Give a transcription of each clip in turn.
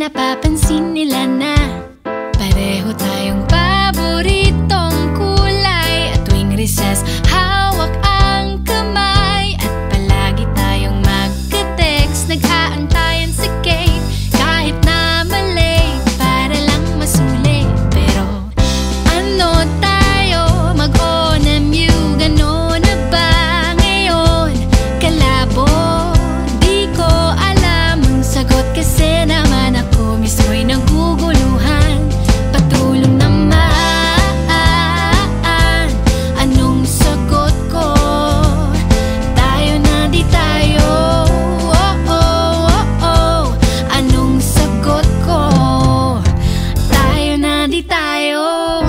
napapansin nila na pareho tayong paboritong kulay. At tuwing recess, hawak ang kamay. At palagi tayong magka-text, nag-aantayan sa gate. Kahit na mali, para lang masulit. Pero ano tayo, mag-ONMU, gano'n na ba ngayon? Kalabo, di ko alam ang sagot. Kasi naman ako mismo'y naguguluhan. Patulong naman, anong sagot ko? Tayo na di tayo, oh, oh, oh, oh. Anong sagot ko? Tayo na di tayo.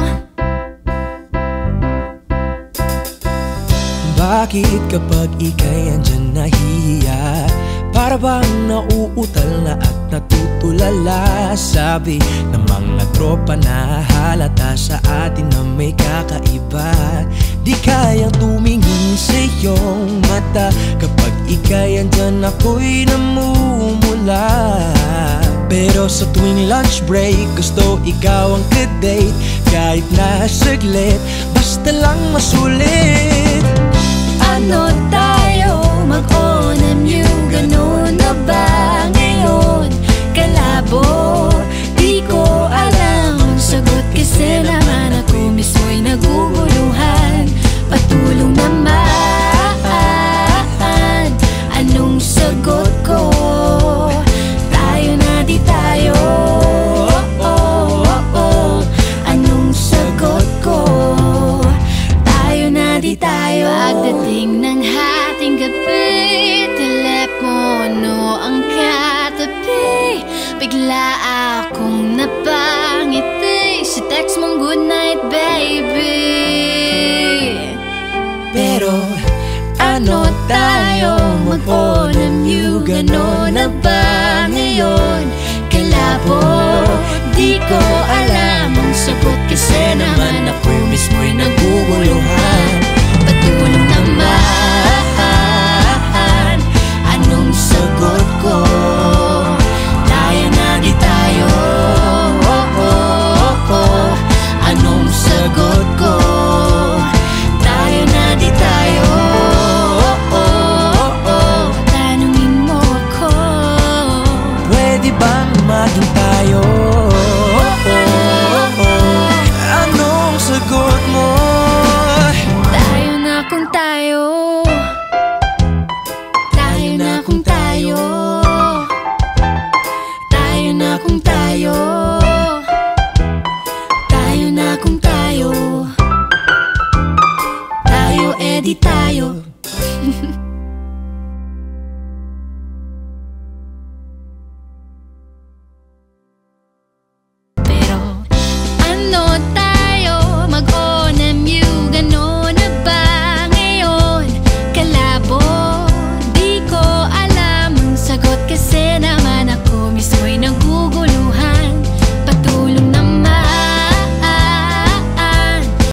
Bakit kapag ika'y andyan nahihiya? Para bang nauutal na at natutulala? Sabi ng mga tropa na halata sa atin na may kakaiba. Di kayang tumingin sa iyong mata. Kapag ika'y andyan ako'y namumula. Pero sa tuwing lunch break, gusto ikaw ang kadate. Kahit na saglit, basta lang masulit. Ano tayo, mag-ONMU, gano'n na ba ngayon? Kalabo, di ko alam ang sagot. Kasi naman ako mismo'y naguguluhan. Patulong naman, anong sagot ko? Tayo na di tayo, oh, oh, oh, oh. Anong sagot ko? Tayo na di tayo. Pagdating ng hating gabi, telepono ang katabi. Bigla akong napangiti sa text mong good night, baby. Pero Ano tayo, mag-ONMU, gano'n na ba ngayon? Kalabo, di ko alam ang sagot. Kasi naman ako mismo'y naguguluhan. Patulong naman, anong sagot ko? Tayo na di tayo, oh, oh, oh. Anong sagot ko? Tayo na di tayo, oh, oh, oh. Tanungin mo ako, pwede bang maging tayo? Anong sagot mo? tayo na kung tayo. Tayo na kung tayo. Tayo na kung tayo. Tayo na kung tayo. Tayo, edi tayo.